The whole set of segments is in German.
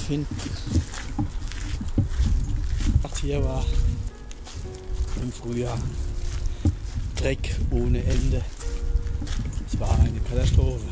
finden. Das hier war im Frühjahr Dreck ohne Ende. Es war eine Katastrophe.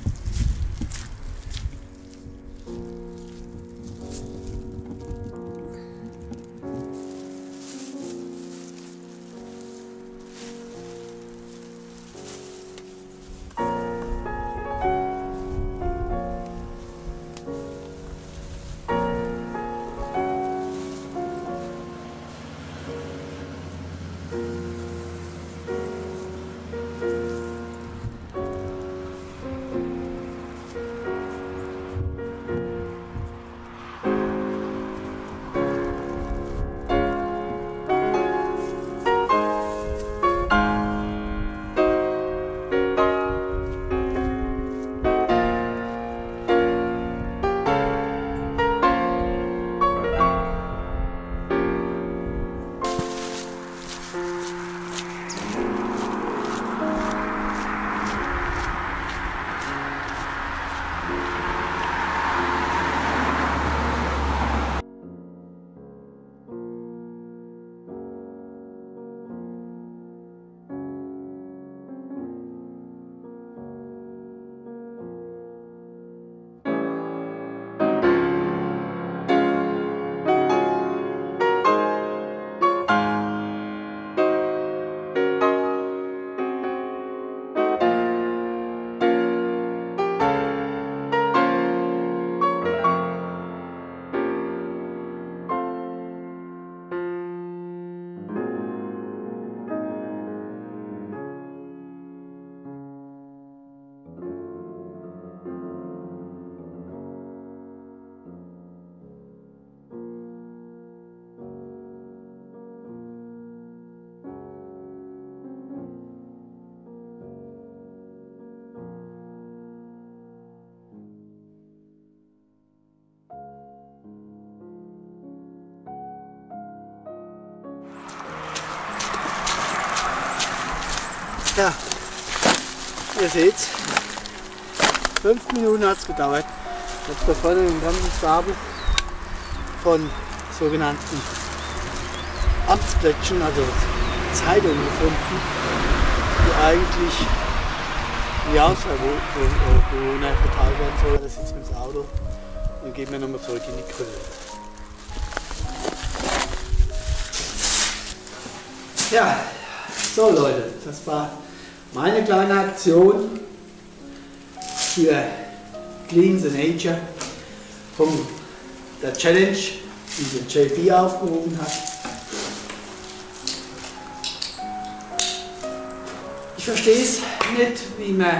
Ja, ihr seht, 5 Minuten hat es gedauert. Ich habe da vorne einen ganzen Stapel von sogenannten Amtsplättchen, also Zeitungen gefunden, die eigentlich die Hausbewohner verteilt werden sollen. Das sitzt mit dem Auto und gehen wir nochmal zurück in die Grille. Ja, so Leute, das war meine kleine Aktion für Clean the Nature von der Challenge, die der JP aufgerufen hat. Ich verstehe es nicht, wie man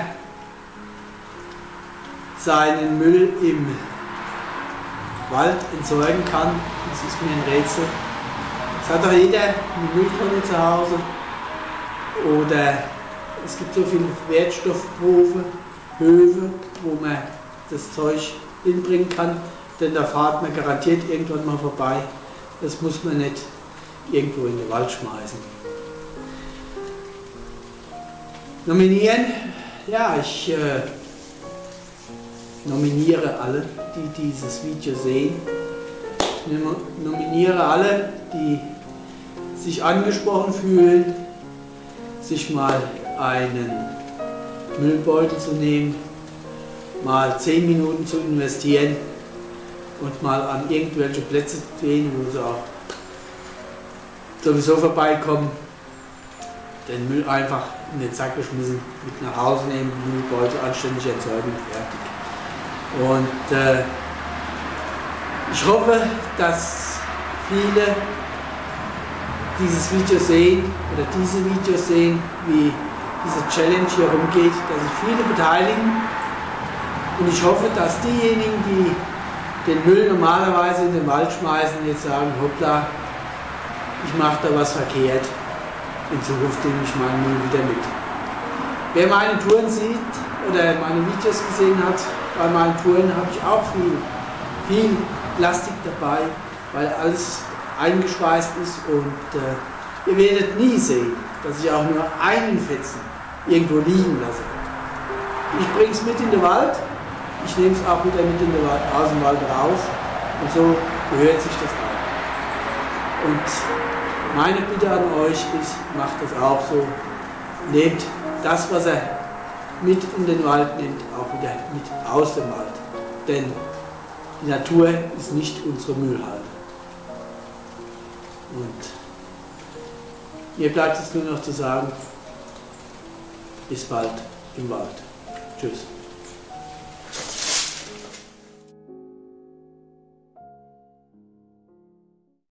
seinen Müll im Wald entsorgen kann. Das ist mir ein Rätsel. Es hat doch jeder eine Mülltonne zu Hause. Oder es gibt so viele Wertstoffhöfe, wo man das Zeug hinbringen kann, denn da fährt man garantiert irgendwann mal vorbei. Das muss man nicht irgendwo in den Wald schmeißen. Nominieren, ja, ich nominiere alle, die dieses Video sehen. Ich nominiere alle, die sich angesprochen fühlen, sich mal einen Müllbeutel zu nehmen, mal 10 Minuten zu investieren und mal an irgendwelche Plätze zu gehen, wo sie auch sowieso vorbeikommen, den Müll einfach in den Sack geschmissen, mit nach Hause nehmen, Müllbeutel anständig entsorgen und fertig. Und ich hoffe, dass viele dieses Video sehen oder diese Videos sehen, wie diese Challenge hier rumgeht, dass sich viele beteiligen, und ich hoffe, dass diejenigen, die den Müll normalerweise in den Wald schmeißen, jetzt sagen, hoppla, ich mache da was verkehrt, in Zukunft nehme ich meinen Müll wieder mit. Wer meine Touren sieht oder meine Videos gesehen hat, bei meinen Touren habe ich auch viel Plastik dabei, weil alles eingeschweißt ist, und ihr werdet nie sehen, dass ich auch nur einen Fetzen irgendwo liegen lasse. Ich bringe es mit in den Wald, ich nehme es auch wieder mit in den Wald, aus dem Wald raus, Und so gehört sich das auch. Und meine Bitte an euch ist, macht das auch so. Nehmt das, was er mit in den Wald nimmt, auch wieder mit aus dem Wald. Denn die Natur ist nicht unsere Müllhalde. Und mir bleibt es nur noch zu sagen, bis bald im Wald. Tschüss.